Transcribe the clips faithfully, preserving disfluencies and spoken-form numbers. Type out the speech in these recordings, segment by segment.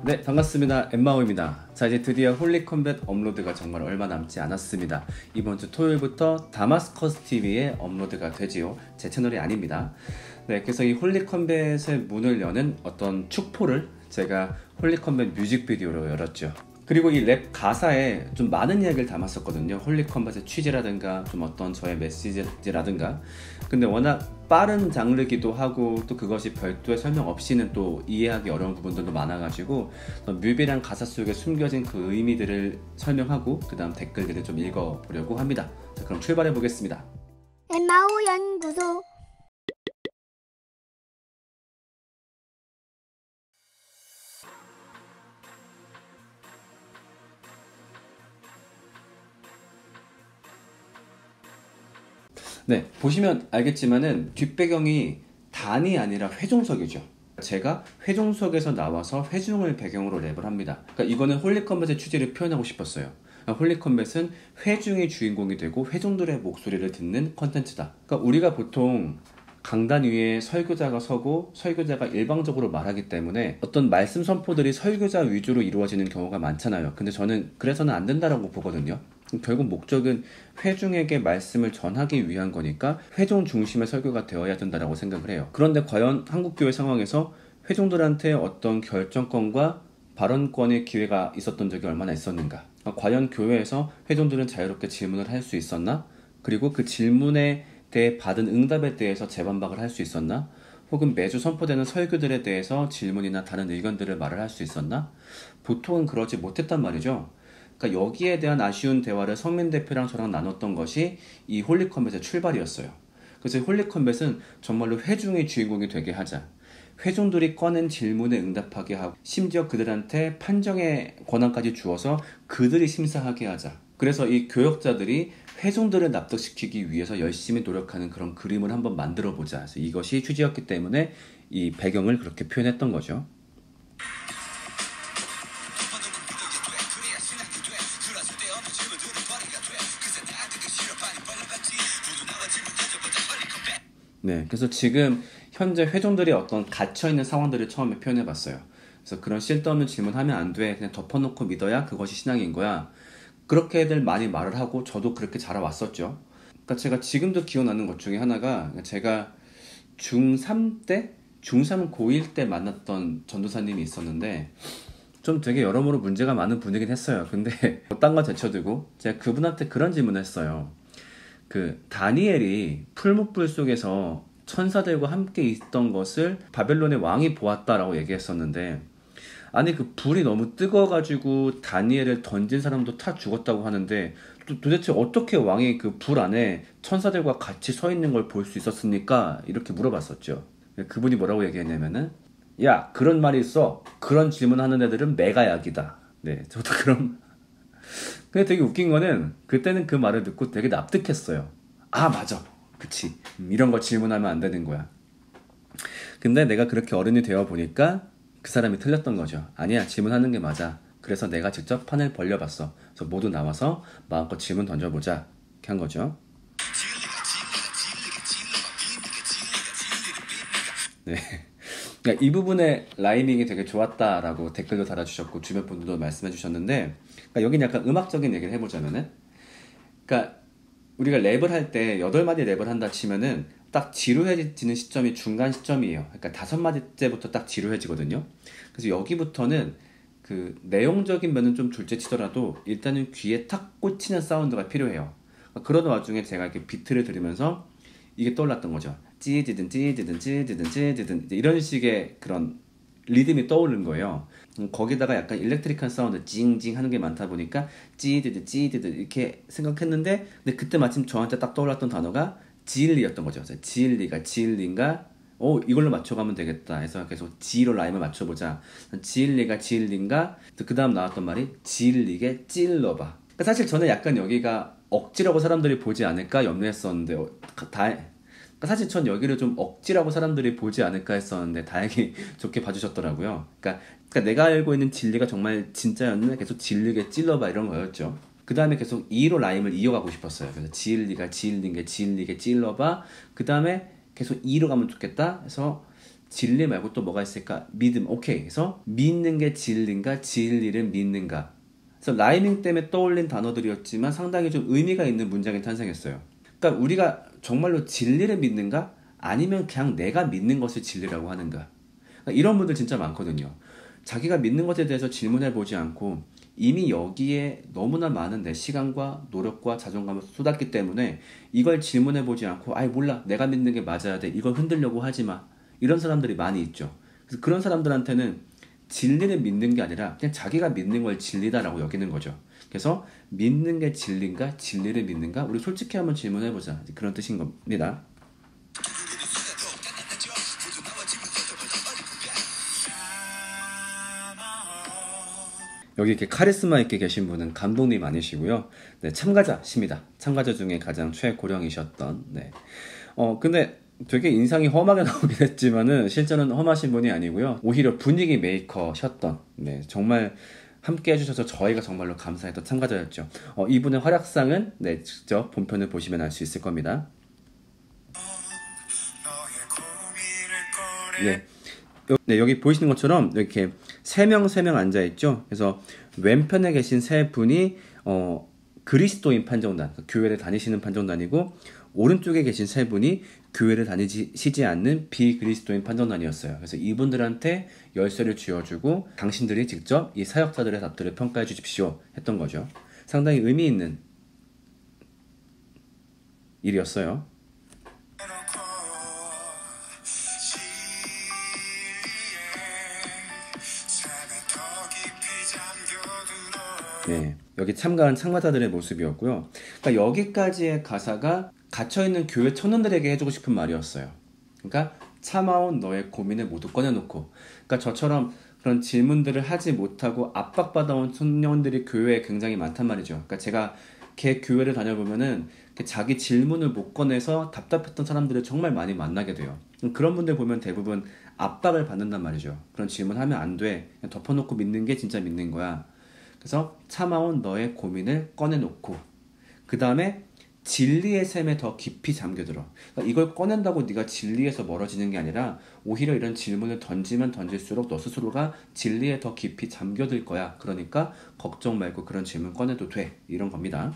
네, 반갑습니다. 엠마오입니다. 자, 이제 드디어 홀리 컴뱃 업로드가 정말 얼마 남지 않았습니다. 이번 주 토요일부터 다마스커스 티비에 업로드가 되지요. 제 채널이 아닙니다. 네, 그래서 이 홀리 컴뱃의 문을 여는 어떤 축포를 제가 홀리 컴뱃 뮤직비디오로 열었죠. 그리고 이 랩 가사에 좀 많은 이야기를 담았었거든요. 홀리 컴뱃의 취지라든가 좀 어떤 저의 메시지라든가. 근데 워낙 빠른 장르기도 하고 또 그것이 별도의 설명 없이는 또 이해하기 어려운 부분들도 많아가지고 뮤비랑 가사 속에 숨겨진 그 의미들을 설명하고 그 다음 댓글들을 좀 읽어보려고 합니다. 자, 그럼 출발해 보겠습니다. 엠마오 연구소. 네, 보시면 알겠지만은 뒷배경이 단이 아니라 회중석이죠. 제가 회중석에서 나와서 회중을 배경으로 랩을 합니다. 그러니까 이거는 홀리컴뱃의 취지를 표현하고 싶었어요. 그러니까 홀리컴뱃은 회중이 주인공이 되고 회중들의 목소리를 듣는 컨텐츠다. 그러니까 우리가 보통 강단 위에 설교자가 서고 설교자가 일방적으로 말하기 때문에 어떤 말씀 선포들이 설교자 위주로 이루어지는 경우가 많잖아요. 근데 저는 그래서는 안 된다라고 보거든요. 결국 목적은 회중에게 말씀을 전하기 위한 거니까 회중 중심의 설교가 되어야 된다고 생각을 해요. 그런데 과연 한국교회 상황에서 회중들한테 어떤 결정권과 발언권의 기회가 있었던 적이 얼마나 있었는가? 과연 교회에서 회중들은 자유롭게 질문을 할 수 있었나? 그리고 그 질문에 대해 받은 응답에 대해서 재반박을 할 수 있었나? 혹은 매주 선포되는 설교들에 대해서 질문이나 다른 의견들을 말을 할 수 있었나? 보통은 그러지 못했단 말이죠. 그러니까 여기에 대한 아쉬운 대화를 성민 대표랑 저랑 나눴던 것이 이 홀리컴뱃의 출발이었어요. 그래서 홀리컴뱃은 정말로 회중의 주인공이 되게 하자. 회중들이 꺼낸 질문에 응답하게 하고 심지어 그들한테 판정의 권한까지 주어서 그들이 심사하게 하자. 그래서 이 교역자들이 회중들을 납득시키기 위해서 열심히 노력하는 그런 그림을 한번 만들어 보자. 그래서 이것이 취지였기 때문에 이 배경을 그렇게 표현했던 거죠. 네, 그래서 지금 현재 회중들이 어떤 갇혀있는 상황들을 처음에 표현해봤어요. 그래서 그런 쓸데없는 질문하면 안 돼. 그냥 덮어놓고 믿어야 그것이 신앙인 거야. 그렇게들 많이 말을 하고 저도 그렇게 자라왔었죠. 그러니까 제가 지금도 기억나는 것 중에 하나가 제가 중삼 때? 중삼 고일 때 만났던 전도사님이 있었는데 좀 되게 여러모로 문제가 많은 분이긴 했어요. 근데 딴 거 제쳐두고 제가 그분한테 그런 질문을 했어요. 그 다니엘이 풀무불 속에서 천사들과 함께 있던 것을 바벨론의 왕이 보았다라고 얘기했었는데 아니 그 불이 너무 뜨거워가지고 다니엘을 던진 사람도 다 죽었다고 하는데 도, 도대체 어떻게 왕이 그 불 안에 천사들과 같이 서 있는 걸 볼 수 있었습니까? 이렇게 물어봤었죠. 그분이 뭐라고 얘기했냐면은 야 그런 말이 있어. 그런 질문하는 애들은 메가약이다. 네, 저도 그런 근데 되게 웃긴 거는 그때는 그 말을 듣고 되게 납득했어요. 아 맞아 그치 음, 이런 거 질문하면 안 되는 거야. 근데 내가 그렇게 어른이 되어 보니까 그 사람이 틀렸던 거죠. 아니야 질문하는 게 맞아. 그래서 내가 직접 판을 벌려봤어. 그래서 모두 나와서 마음껏 질문 던져보자 이렇게 한 거죠. 네. 그러니까 이 부분의 라이밍이 되게 좋았다라고 댓글도 달아주셨고 주변 분들도 말씀해 주셨는데 그러니까 여기는 약간 음악적인 얘기를 해보자면은 그러니까 우리가 랩을 할 때 여덟 마디 랩을 한다 치면은 딱 지루해지는 시점이 중간 시점이에요. 그러니까 다섯 마디째부터 딱 지루해지거든요. 그래서 여기부터는 그 내용적인 면은 좀 둘째 치더라도 일단은 귀에 탁 꽂히는 사운드가 필요해요. 그러던 와중에 제가 이렇게 비트를 들으면서 이게 떠올랐던 거죠. 찌디든 찌디든 찌디든 찌디든 이런 식의 그런 리듬이 떠오른 거예요. 거기다가 약간 일렉트릭한 사운드 징징 하는 게 많다 보니까 찌디드 찌디드 이렇게 생각했는데 근데 그때 마침 저한테 딱 떠올랐던 단어가 지일리였던 거죠. 지일리가 지일리인가 오 이걸로 맞춰가면 되겠다 해서 계속 지로 라임을 맞춰보자. 지일리가 지일리인가 그 다음 나왔던 말이 지일리게 찔러봐. 그러니까 사실 저는 약간 여기가 억지라고 사람들이 보지 않을까 염려했었는데 어, 다 사실 전 여기를 좀 억지라고 사람들이 보지 않을까 했었는데 다행히 좋게 봐주셨더라고요. 그러니까, 그러니까 내가 알고 있는 진리가 정말 진짜였는데 계속 진리게 찔러봐 이런 거였죠. 그 다음에 계속 이로 라임을 이어가고 싶었어요. 그래서 진리가 진리게 진리게 찔러봐. 그 다음에 계속 이로 가면 좋겠다 해서 진리 말고 또 뭐가 있을까? 믿음. 오케이. 그래서 믿는 게 진리인가? 진리를 믿는가? 그래서 라이밍 때문에 떠올린 단어들이었지만 상당히 좀 의미가 있는 문장이 탄생했어요. 그러니까 우리가 정말로 진리를 믿는가? 아니면 그냥 내가 믿는 것을 진리라고 하는가? 그러니까 이런 분들 진짜 많거든요. 자기가 믿는 것에 대해서 질문해보지 않고 이미 여기에 너무나 많은 내 시간과 노력과 자존감을 쏟았기 때문에 이걸 질문해보지 않고 아이 몰라 내가 믿는 게 맞아야 돼 이걸 흔들려고 하지마 이런 사람들이 많이 있죠. 그래서 그런 사람들한테는 진리를 믿는 게 아니라 그냥 자기가 믿는 걸 진리다라고 여기는 거죠. 그래서 믿는 게 진리인가 진리를 믿는가 우리 솔직히 한번 질문해보자 그런 뜻인 겁니다. 여기 이렇게 카리스마 있게 계신 분은 감독님 아니시고요. 네, 참가자십니다. 참가자 중에 가장 최고령이셨던. 네. 어, 근데 되게 인상이 험하게 나오긴 했지만은 실제로는 험하신 분이 아니고요. 오히려 분위기 메이커셨던. 네, 정말 함께 해주셔서 저희가 정말로 감사했던 참가자였죠. 어, 이분의 활약상은 네, 직접 본편을 보시면 알 수 있을 겁니다. 네. 네, 여기 보이시는 것처럼 이렇게 세 명 세 명 앉아 있죠. 그래서 왼편에 계신 세 분이 어, 그리스도인 판정단, 교회를 다니시는 판정단이고 오른쪽에 계신 세 분이 교회를 다니시지 않는 비그리스도인 판정단이었어요. 그래서 이분들한테 열쇠를 쥐어주고 당신들이 직접 이 사역자들의 답들을 평가해 주십시오 했던 거죠. 상당히 의미 있는 일이었어요. 네, 여기 참가한 참가자들의 모습이었고요. 그러니까 여기까지의 가사가 갇혀있는 교회 청년들에게 해주고 싶은 말이었어요. 그러니까 참아온 너의 고민을 모두 꺼내놓고, 그러니까 저처럼 그런 질문들을 하지 못하고 압박받아온 청년들이 교회에 굉장히 많단 말이죠. 그러니까 제가 걔 교회를 다녀보면은 자기 질문을 못 꺼내서 답답했던 사람들을 정말 많이 만나게 돼요. 그런 분들 보면 대부분 압박을 받는단 말이죠. 그런 질문하면 안 돼. 그냥 덮어놓고 믿는 게 진짜 믿는 거야. 그래서 참아온 너의 고민을 꺼내놓고 그 다음에 진리의 샘에 더 깊이 잠겨들어. 그러니까 이걸 꺼낸다고 네가 진리에서 멀어지는 게 아니라 오히려 이런 질문을 던지면 던질수록 너 스스로가 진리에 더 깊이 잠겨들 거야. 그러니까 걱정 말고 그런 질문 꺼내도 돼. 이런 겁니다.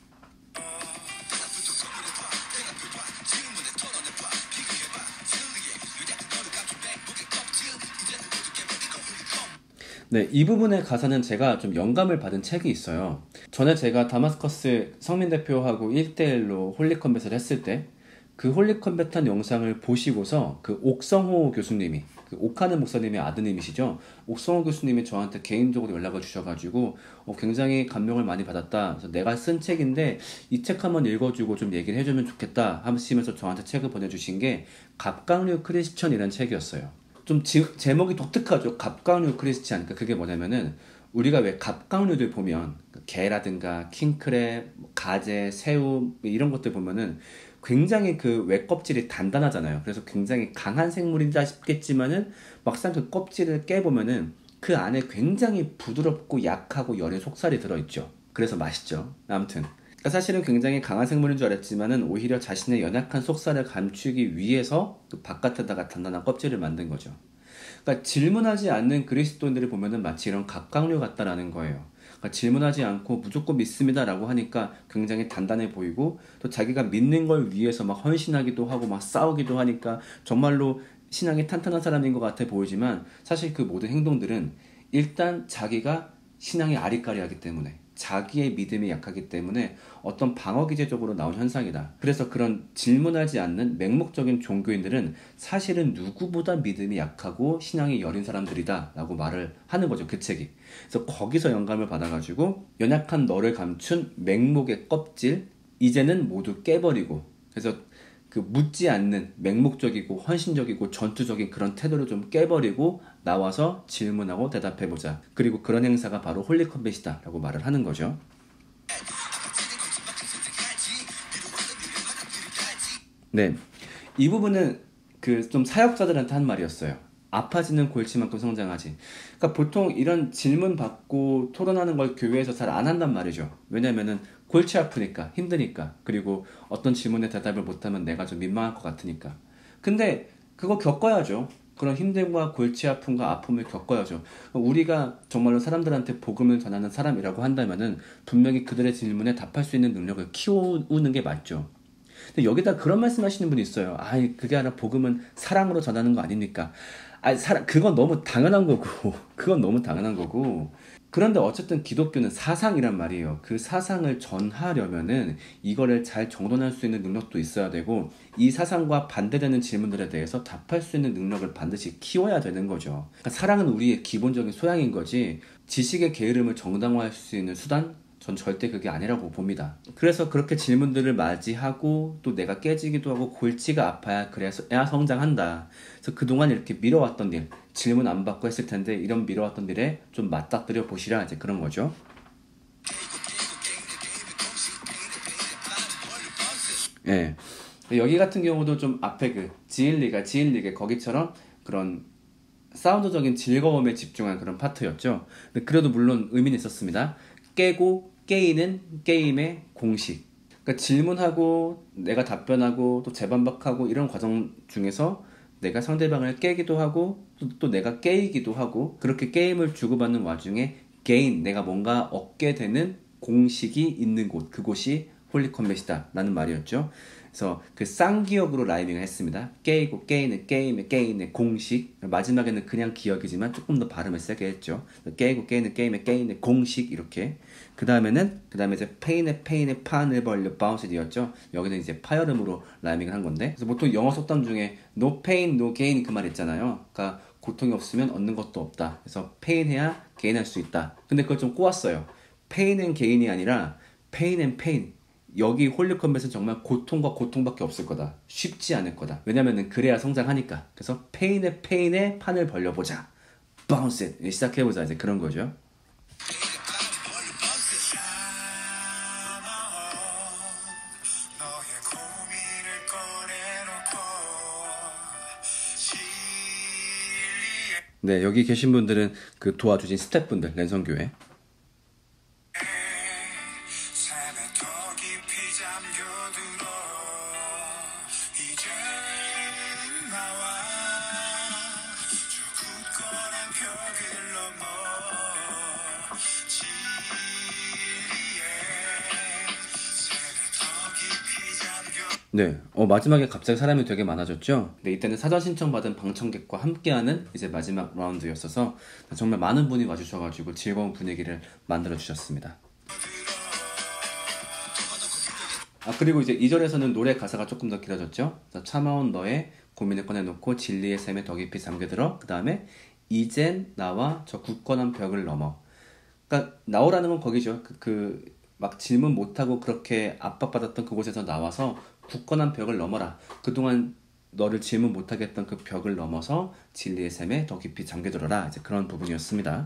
네, 이 부분의 가사는 제가 좀 영감을 받은 책이 있어요. 전에 제가 다마스커스 성민 대표하고 일 대일로 홀리컴뱃을 했을 때 그 홀리컴뱃한 영상을 보시고서 그 옥성호 교수님이, 그 옥하는 목사님의 아드님이시죠. 옥성호 교수님이 저한테 개인적으로 연락을 주셔가지고 어, 굉장히 감명을 많이 받았다. 그래서 내가 쓴 책인데 이 책 한번 읽어주고 좀 얘기를 해주면 좋겠다 하시면서 저한테 책을 보내주신 게 갑각류 크리스천이라는 책이었어요. 좀 지, 제목이 독특하죠. 갑각류 크리스찬. 그러니까 그게 뭐냐면은 우리가 왜 갑각류들 보면 게라든가 킹크랩, 가재, 새우 이런 것들 보면은 굉장히 그 외 껍질이 단단하잖아요. 그래서 굉장히 강한 생물이다 싶겠지만은 막상 그 껍질을 깨보면은 그 안에 굉장히 부드럽고 약하고 여린 속살이 들어있죠. 그래서 맛있죠. 아무튼 그러니까 사실은 굉장히 강한 생물인 줄 알았지만은 오히려 자신의 연약한 속살을 감추기 위해서 그 바깥에다가 단단한 껍질을 만든 거죠. 그러니까 질문하지 않는 그리스도인들을 보면은 마치 이런 갑각류 같다라는 거예요. 그러니까 질문하지 않고 무조건 믿습니다라고 하니까 굉장히 단단해 보이고 또 자기가 믿는 걸 위해서 막 헌신하기도 하고 막 싸우기도 하니까 정말로 신앙이 탄탄한 사람인 것 같아 보이지만 사실 그 모든 행동들은 일단 자기가 신앙이 아리까리하기 때문에 자기의 믿음이 약하기 때문에 어떤 방어기제적으로 나온 현상이다. 그래서 그런 질문하지 않는 맹목적인 종교인들은 사실은 누구보다 믿음이 약하고 신앙이 여린 사람들이다 라고 말을 하는 거죠. 그 책이. 그래서 거기서 영감을 받아가지고 연약한 너를 감춘 맹목의 껍질 이제는 모두 깨버리고 그래서 그 묻지 않는 맹목적이고 헌신적이고 전투적인 그런 태도를 좀 깨버리고 나와서 질문하고 대답해보자. 그리고 그런 행사가 바로 홀리컴뱃이다 라고 말을 하는 거죠. 네, 이 부분은 그 좀 사역자들한테 한 말이었어요. 아파지는 골치만큼 성장하지. 그러니까 보통 이런 질문 받고 토론하는 걸 교회에서 잘 안 한단 말이죠. 왜냐면은 골치 아프니까, 힘드니까, 그리고 어떤 질문에 대답을 못하면 내가 좀 민망할 것 같으니까. 근데 그거 겪어야죠. 그런 힘듦과 골치 아픔과 아픔을 겪어야죠. 우리가 정말로 사람들한테 복음을 전하는 사람이라고 한다면은 분명히 그들의 질문에 답할 수 있는 능력을 키우는 게 맞죠. 근데 여기다 그런 말씀하시는 분이 있어요. 아, 그게 아니라 복음은 사랑으로 전하는 거 아닙니까? 아, 사랑 그건 너무 당연한 거고, 그건 너무 당연한 거고. 그런데 어쨌든 기독교는 사상이란 말이에요. 그 사상을 전하려면은 이거를 잘 정돈할 수 있는 능력도 있어야 되고, 이 사상과 반대되는 질문들에 대해서 답할 수 있는 능력을 반드시 키워야 되는 거죠. 그러니까 사랑은 우리의 기본적인 소양인 거지, 지식의 게으름을 정당화할 수 있는 수단? 전 절대 그게 아니라고 봅니다. 그래서 그렇게 질문들을 맞이하고 또 내가 깨지기도 하고 골치가 아파야 그래서 야 성장한다. 그래서 그동안 이렇게 미뤄왔던 일, 질문 안 받고 했을 텐데 이런 미뤄왔던 일에 좀 맞닥뜨려 보시라, 이제 그런 거죠. 예. 여기 같은 경우도 좀 앞에 그 지일리가 지일리게 거기처럼 그런 사운드적인 즐거움에 집중한 그런 파트였죠. 근데 그래도 물론 의미는 있었습니다. 깨고 깨이는 게임의 공식. 그러니까 질문하고 내가 답변하고 또 재반박하고 이런 과정 중에서 내가 상대방을 깨기도 하고 또, 또 내가 깨이기도 하고, 그렇게 게임을 주고받는 와중에 게인, 내가 뭔가 얻게 되는 공식이 있는 곳, 그곳이 홀리컴뱃이다 라는 말이었죠. 그래서 그 쌍기역으로 라이밍을 했습니다. 깨이고 깨이는 게임의 게임의 공식, 마지막에는 그냥 기억이지만 조금 더 발음을 세게 했죠. 깨이고 깨이는 게임의 게임의 공식, 이렇게. 그 다음에는 그 다음에 이제 페인의 페인의 판을 벌려 바운스디였죠. 여기는 이제 파열음으로 라이밍을 한 건데, 그래서 보통 영어 속담 중에 no pain no gain 그 말 있잖아요. 그러니까 고통이 없으면 얻는 것도 없다. 그래서 페인해야 게인할 수 있다. 근데 그걸 좀 꼬았어요. 페인 앤 게인이 아니라 페인 앤 페인. 여기 홀리컴뱃은 정말 고통과 고통밖에 없을 거다. 쉽지 않을 거다. 왜냐면은 그래야 성장하니까. 그래서 페인의 페인의 판을 벌려보자. 바운스 시작해보자, 이제 그런 거죠. 네, 여기 계신 분들은 그 도와주신 스태프분들, 랜선교회. 네, 어, 마지막에 갑자기 사람이 되게 많아졌죠? 네, 이때는 사전 신청받은 방청객과 함께하는 이제 마지막 라운드였어서 정말 많은 분이 와주셔가지고 즐거운 분위기를 만들어주셨습니다. 아, 그리고 이제 이 절에서는 노래 가사가 조금 더 길어졌죠? 참아온 너의 고민을 꺼내놓고 진리의 샘에 더 깊이 잠겨들어. 그 다음에 이젠 나와 저 굳건한 벽을 넘어. 그러니까 나오라는 건 거기죠. 그, 그 막 질문 못하고 그렇게 압박받았던 그곳에서 나와서 굳건한 벽을 넘어라. 그동안 너를 질문 못하게 했던 그 벽을 넘어서 진리의 샘에 더 깊이 잠겨들어라. 이제 그런 부분이었습니다.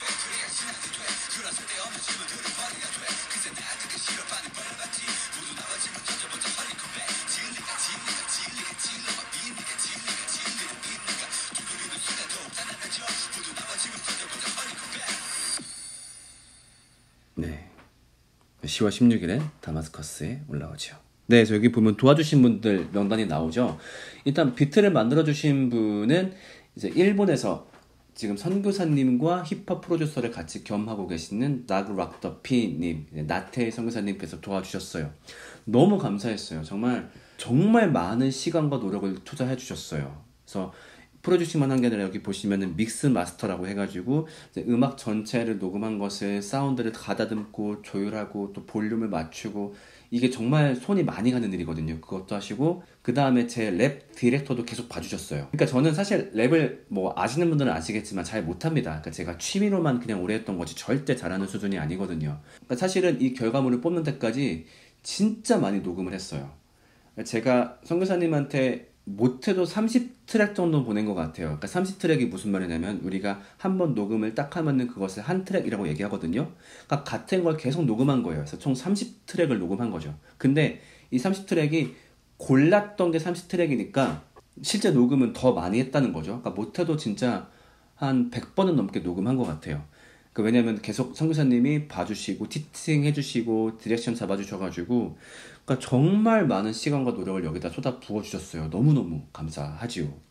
네, 시월 십육일에 다마스커스에 올라오죠. 네, 그래서 여기 보면 도와주신 분들 명단이 나오죠. 일단 비트를 만들어주신 분은 이제 일본에서 지금 선교사님과 힙합 프로듀서를 같이 겸하고 계시는 나그락더피님, 나태 선교사님께서 도와주셨어요. 너무 감사했어요. 정말 정말 많은 시간과 노력을 투자해 주셨어요. 그래서 프로듀싱만 한 게 아니라 여기 보시면은 믹스 마스터라고 해가지고 음악 전체를 녹음한 것을 사운드를 가다듬고 조율하고 또 볼륨을 맞추고, 이게 정말 손이 많이 가는 일이거든요. 그것도 하시고 그 다음에 제 랩 디렉터도 계속 봐주셨어요. 그러니까 저는 사실 랩을 뭐 아시는 분들은 아시겠지만 잘 못합니다. 그러니까 제가 취미로만 그냥 오래 했던 거지 절대 잘하는 수준이 아니거든요. 그러니까 사실은 이 결과물을 뽑는 데까지 진짜 많이 녹음을 했어요. 제가 선교사님한테 못해도 삼십 트랙 정도 보낸 것 같아요. 그러니까 삼십 트랙이 무슨 말이냐면 우리가 한번 녹음을 딱 하면은 그것을 한 트랙이라고 얘기하거든요. 그러니까 같은 걸 계속 녹음한 거예요. 그래서 총 삼십 트랙을 녹음한 거죠. 근데 이 삼십 트랙이 골랐던 게 삼십 트랙이니까 실제 녹음은 더 많이 했다는 거죠. 그러니까 못해도 진짜 한 백 번은 넘게 녹음한 것 같아요. 그러니까 왜냐면 계속 선교사님이 봐주시고 티칭 해주시고 디렉션 잡아주셔가지고, 그러니까 정말 많은 시간과 노력을 여기다 쏟아 부어주셨어요. 너무너무 감사하지요.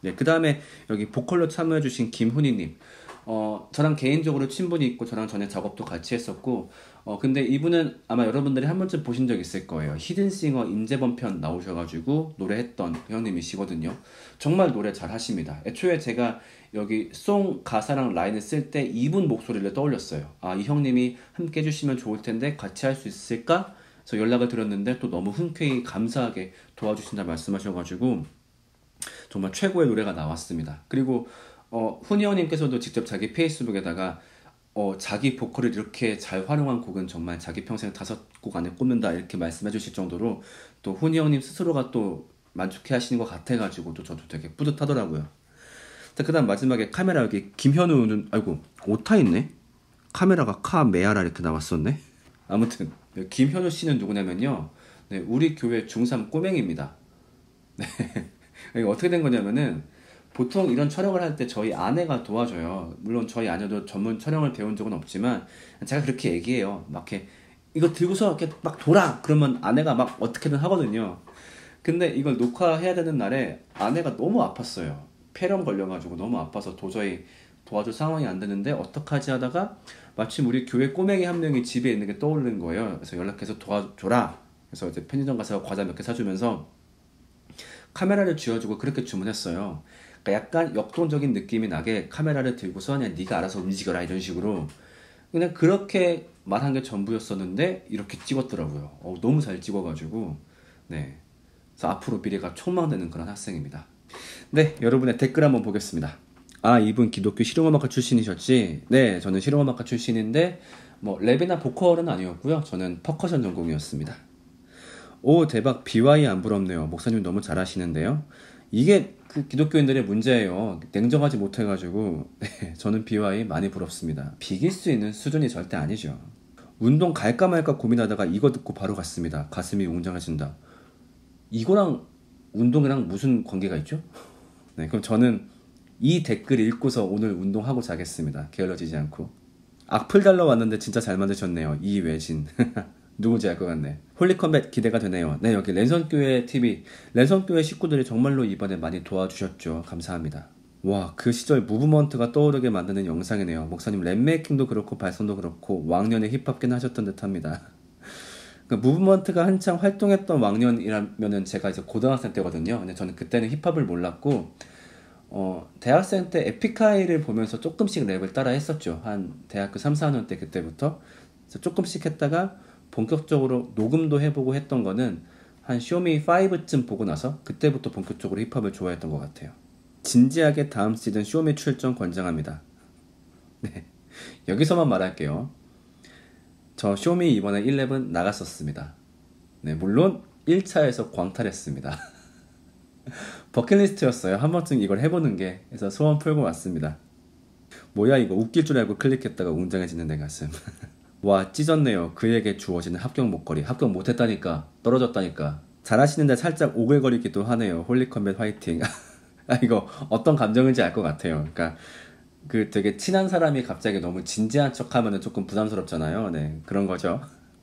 네, 그 다음에 여기 보컬로 참여해주신 김훈이님. 어, 저랑 개인적으로 친분이 있고 저랑 전에 작업도 같이 했었고 어, 근데 이분은 아마 여러분들이 한 번쯤 보신 적 있을 거예요. 히든싱어 임재범 편 나오셔가지고 노래했던 형님이시거든요. 정말 노래 잘 하십니다. 애초에 제가 여기 송 가사랑 라인을 쓸 때 이분 목소리를 떠올렸어요. 아, 이 형님이 함께 해주시면 좋을 텐데 같이 할 수 있을까? 그래서 연락을 드렸는데 또 너무 흔쾌히 감사하게 도와주신다 말씀하셔가지고 정말 최고의 노래가 나왔습니다. 그리고 어, 훈이형님께서도 직접 자기 페이스북에다가 어, 자기 보컬을 이렇게 잘 활용한 곡은 정말 자기 평생 다섯 곡 안에 꼽는다 이렇게 말씀해 주실 정도로 또 훈이형님 스스로가 또 만족해 하시는 것 같아가지고 또 저도 되게 뿌듯하더라고요. 그 다음 마지막에 카메라 여기 김현우는 아이고 오타 있네. 카메라가 카메아라 이렇게 나왔었네. 아무튼 김현우 씨는 누구냐면요, 네, 우리 교회 중삼 꼬맹입니다. 네. 이게 어떻게 된 거냐면은 보통 이런 촬영을 할 때 저희 아내가 도와줘요. 물론 저희 아내도 전문 촬영을 배운 적은 없지만 제가 그렇게 얘기해요. 막 이렇게 이거 들고서 이렇게 막 돌아 그러면 아내가 막 어떻게든 하거든요. 근데 이걸 녹화해야 되는 날에 아내가 너무 아팠어요. 폐렴 걸려가지고 너무 아파서 도저히 도와줄 상황이 안 되는데 어떡하지 하다가 마침 우리 교회 꼬맹이 한 명이 집에 있는 게 떠오르는 거예요. 그래서 연락해서 도와줘라. 그래서 이제 편의점 가서 과자 몇 개 사주면서 카메라를 쥐어주고 그렇게 주문했어요. 그러니까 약간 역동적인 느낌이 나게 카메라를 들고서 그냥 네가 알아서 움직여라 이런 식으로 그냥 그렇게 말한 게 전부였었는데 이렇게 찍었더라고요. 어, 너무 잘 찍어가지고 네, 그래서 앞으로 미래가 촉망되는 그런 학생입니다. 네, 여러분의 댓글 한번 보겠습니다. 아, 이분 기독교 실용음악과 출신이셨지? 네, 저는 실용음악과 출신인데 뭐 랩이나 보컬은 아니었고요. 저는 퍼커션 전공이었습니다. 오, 대박. 비와이 안 부럽네요. 목사님 너무 잘하시는데요. 이게 그 기독교인들의 문제예요. 냉정하지 못해가지고 네, 저는 비와이 많이 부럽습니다. 비길 수 있는 수준이 절대 아니죠. 운동 갈까 말까 고민하다가 이거 듣고 바로 갔습니다. 가슴이 웅장해진다. 이거랑 운동이랑 무슨 관계가 있죠? 네, 그럼 저는 이 댓글 읽고서 오늘 운동하고 자겠습니다. 게을러지지 않고. 악플 달러 왔는데 진짜 잘 만드셨네요. 이외진. 누구지 알 것 같네. 홀리컴뱃 기대가 되네요. 네, 여기 랜선교회 티비. 랜선교회 식구들이 정말로 이번에 많이 도와주셨죠. 감사합니다. 와, 그 시절 무브먼트가 떠오르게 만드는 영상이네요. 목사님 랩메이킹도 그렇고 발성도 그렇고 왕년에 힙합긴 하셨던 듯 합니다. 그러니까 무브먼트가 한창 활동했던 왕년이라면은 제가 이제 고등학생 때거든요. 근데 저는 그때는 힙합을 몰랐고 어, 대학생 때 에픽하이를 보면서 조금씩 랩을 따라 했었죠. 한 대학교 삼, 사 학년 때 그때부터. 그래서 조금씩 했다가 본격적으로 녹음도 해보고 했던 거는 한 쇼미 오쯤 보고 나서 그때부터 본격적으로 힙합을 좋아했던 것 같아요. 진지하게 다음 시즌 쇼미 출전 권장합니다. 네, 여기서만 말할게요. 저 쇼미 이번에 일렙은 나갔었습니다. 네, 물론 일 차에서 광탈했습니다. 버킷리스트였어요. 한 번쯤 이걸 해보는 게. 그래서 소원 풀고 왔습니다. 뭐야 이거 웃길 줄 알고 클릭했다가 웅장해지는 내 가슴. 와, 찢었네요. 그에게 주어지는 합격 목걸이. 합격 못했다니까. 떨어졌다니까. 잘하시는데 살짝 오글거리기도 하네요. 홀리컴뱃 화이팅. 아, 이거 어떤 감정인지 알 것 같아요. 그러니까 그 되게 친한 사람이 갑자기 너무 진지한 척하면 조금 부담스럽잖아요. 네, 그런 거죠.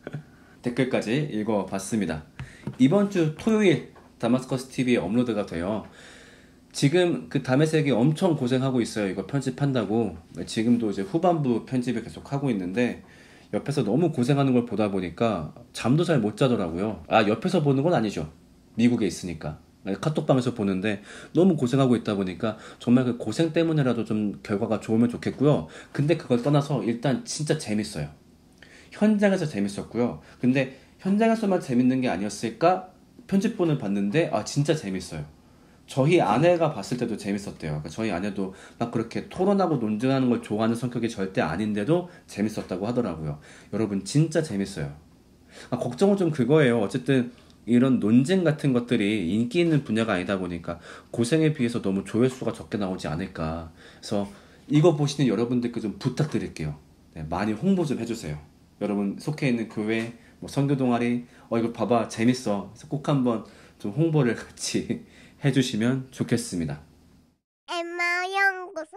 댓글까지 읽어봤습니다. 이번 주 토요일 다마스커스 티비에 업로드가 돼요. 지금 그 담의색이 엄청 고생하고 있어요. 이거 편집한다고. 지금도 이제 후반부 편집을 계속 하고 있는데 옆에서 너무 고생하는 걸 보다 보니까 잠도 잘 못 자더라고요. 아, 옆에서 보는 건 아니죠. 미국에 있으니까. 카톡방에서 보는데 너무 고생하고 있다 보니까 정말 그 고생 때문에라도 좀 결과가 좋으면 좋겠고요. 근데 그걸 떠나서 일단 진짜 재밌어요. 현장에서 재밌었고요. 근데 현장에서만 재밌는 게 아니었을까? 편집본을 봤는데 아, 진짜 재밌어요. 저희 아내가 봤을 때도 재밌었대요. 그러니까 저희 아내도 막 그렇게 토론하고 논쟁하는 걸 좋아하는 성격이 절대 아닌데도 재밌었다고 하더라고요. 여러분 진짜 재밌어요. 아, 걱정은 좀 그거예요. 어쨌든 이런 논쟁 같은 것들이 인기 있는 분야가 아니다 보니까 고생에 비해서 너무 조회수가 적게 나오지 않을까. 그래서 이거 보시는 여러분들께 좀 부탁드릴게요. 네, 많이 홍보 좀 해주세요. 여러분 속해 있는 교회, 뭐 선교 동아리, 어 이거 봐봐 재밌어. 그래서 꼭 한번 좀 홍보를 같이 해주시면 좋겠습니다. 엠마 연구소.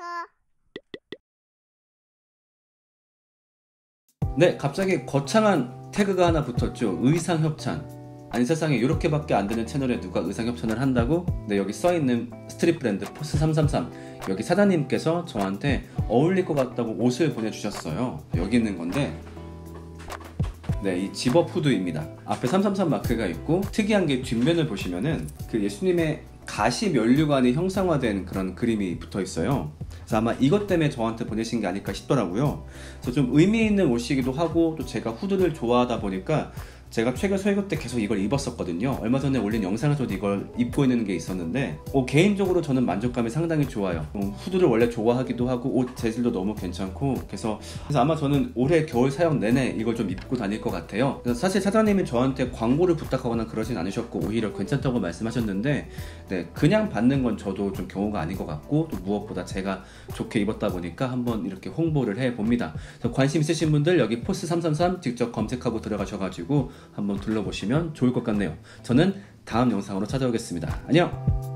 네, 갑자기 거창한 태그가 하나 붙었죠. 의상협찬. 아니 세상에 이렇게밖에 안 되는 채널에 누가 의상 협찬을 한다고? 네, 여기 써있는 스트릿 브랜드 포스 삼삼삼, 여기 사장님께서 저한테 어울릴 것 같다고 옷을 보내주셨어요. 여기 있는 건데 네, 이 집업 후드입니다. 앞에 삼삼삼 마크가 있고 특이한 게 뒷면을 보시면은 그 예수님의 가시 면류관이 형상화된 그런 그림이 붙어 있어요. 그래서 아마 이것 때문에 저한테 보내신 게 아닐까 싶더라고요. 그래서 좀 의미 있는 옷이기도 하고 또 제가 후드를 좋아하다 보니까 제가 최근 설교 때 계속 이걸 입었었거든요. 얼마 전에 올린 영상에서도 이걸 입고 있는 게 있었는데 어, 개인적으로 저는 만족감이 상당히 좋아요. 어, 후드를 원래 좋아하기도 하고 옷 재질도 너무 괜찮고 그래서, 그래서 아마 저는 올해 겨울 사용 내내 이걸 좀 입고 다닐 것 같아요. 그래서 사실 사장님이 저한테 광고를 부탁하거나 그러진 않으셨고 오히려 괜찮다고 말씀하셨는데 네, 그냥 받는 건 저도 좀 경우가 아닌 것 같고 또 무엇보다 제가 좋게 입었다 보니까 한번 이렇게 홍보를 해봅니다. 그래서 관심 있으신 분들 여기 포스 삼삼삼 직접 검색하고 들어가셔가지고 한번 둘러보시면 좋을 것 같네요. 저는 다음 영상으로 찾아오겠습니다. 안녕!